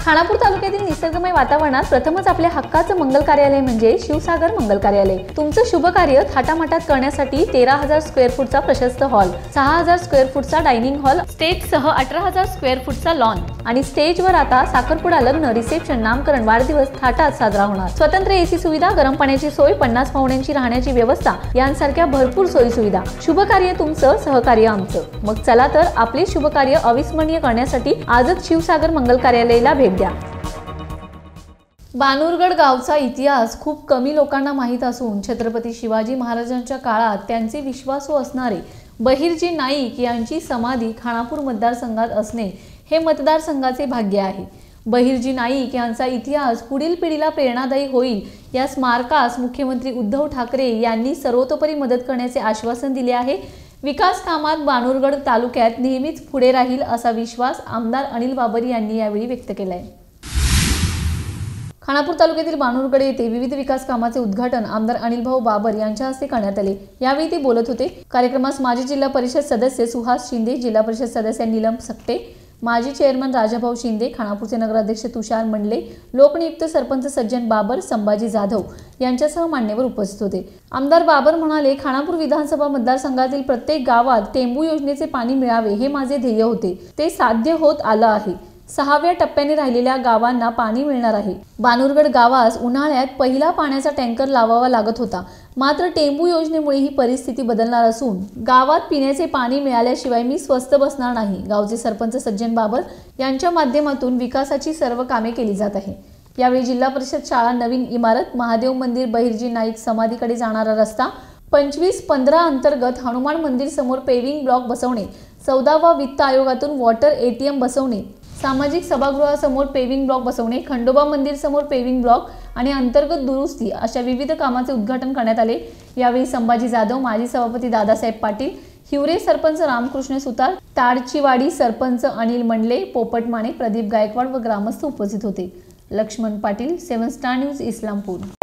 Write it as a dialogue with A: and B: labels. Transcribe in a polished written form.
A: खानापूर तालुक्यातील निसर्गमय वातावरणात प्रथमच आपल्या हक्काचं मंगल कार्यालय म्हणजे शिवसागर मंगल कार्यालय। तुमचं शुभ कार्य थाटामाटात करण्यासाठी 13,000 स्क्वेअर फूटचा प्रशस्त हॉल, 6,000 स्क्वेअर फूटचा डायनिंग हॉल, स्टेजसह 18,000 स्क्वेअर फूटचा लॉन आणि स्टेजवर आता साखरपुडा, लग्न, रिसेप्शन, नामकरण, वाढदिवस थाटात साजरा होणार। स्वतंत्र एसी सुविधा, गरम पाण्याची सोय, 50 पाहुण्यांची राहण्याची व्यवस्था यांसारख्या भरपूर सोयी सुविधा। शुभ कार्य तुमचं, सहकार्य आमचं। मग चला तर आपले शुभ कार्य अविस्मरणीय करण्यासाठी आजच शिवसागर मंगल कार्यालयाला भेट द्या। बानुरगड गावचा इतिहास खूप कमी लोकांना माहीत असून छत्रपती शिवाजी महाराजांच्या काळात त्यांचे विश्वासू असणारे बहिर्जी नाईक यांची समाधी खानापूर मतदारसंघात असणे हे मतदारसंघाचे भाग्य आहे। बहिर्जी नाईक यांचा इतिहास पुढील पिढीला प्रेरणादायी होईल या स्मारकास मुख्यमंत्री उद्धव ठाकरे यांनी सर्वतोपरी मदत करण्याचे आश्वासन दिले आहे। विकास कामात बानुरगड तालुक्यात नेहमीच पुढे राहील असा विश्वास आमदार अनिल बाबर यांनी यावेळी व्यक्त केला आहे। खानापूर तालुक्यातील बानुरगड येथे विविध विकास कामाचे उद्घाटन आमदार अनिलभाऊ बाबर यांच्या हस्ते करण्यात आले। यावेळी ते बोलत होते। कार्यक्रमास माजी जिल्हा परिषद सदस्य सुहास शिंदे, जिल्हा परिषद सदस्य नीलम सकटे, माजी चेअरमन राजाभाऊ शिंदे, खानापूरचे नगराध्यक्ष तुषार मंडले, लोकनियुक्त सरपंच सज्जन बाबर, संभाजी जाधव यांच्यासह मान्यवर उपस्थित होते। आमदार बाबर म्हणाले, खानापूर विधानसभा मतदारसंघातील प्रत्येक गावात टेंबू योजनेचे पाणी मिळावे हे माझे ध्येय होते। ते साध्य होत आलं आहे। 6व्या टप्प्याने राहिलेल्या गावांना पाणी मिळणार आहे। बानुरगड गावास उन्हाळ्यात पहिला पाण्याचा टँकर लावावा लागत होता, मात्र टेंबू योजनेमुळे ही परिस्थिती बदलणार असून गावात पिण्याचे पाणी मिळाल्याशिवाय मी स्वस्थ बसणार नाही। गावचे सरपंच सज्जन बाबर यांच्या माध्यमातून विकासाची सर्व कामे केली जात आहे। यावेळी जिल्हा परिषद शाळा नवीन इमारत, महादेव मंदिर, बहिर्जी नाईक समाधीकडे जाणारा रस्ता, 25-15 अंतर्गत हनुमान मंदिर समोर पेविंग ब्लॉक बसवणे, 14वा वित्त आयोगातून वॉटर ATM बसवणे, सामाजिक सभागृहासमोर पेविंग ब्लॉक बसवणे, खंडोबा मंदिर समोर पेविंग ब्लॉक आणि अंतर्गत दुरुस्ती अशा विविध कामांचे उद्घाटन करण्यात आले। यावेळी संभाजी जाधव, माजी सभापती दादासाहेब पाटील, हिवरे सरपंच रामकृष्ण सुतार, ताडचीवाडी सरपंच अनिल मंडले, पोपट माने, प्रदीप गायकवाड व ग्रामस्थ उपस्थित होते। Laxman Patil, 7 Star News, Islampur.